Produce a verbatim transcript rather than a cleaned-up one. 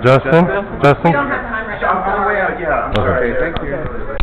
Justin? Justin? We don't have time right now. On the way out, yeah. I'm sorry. Okay. Thank you.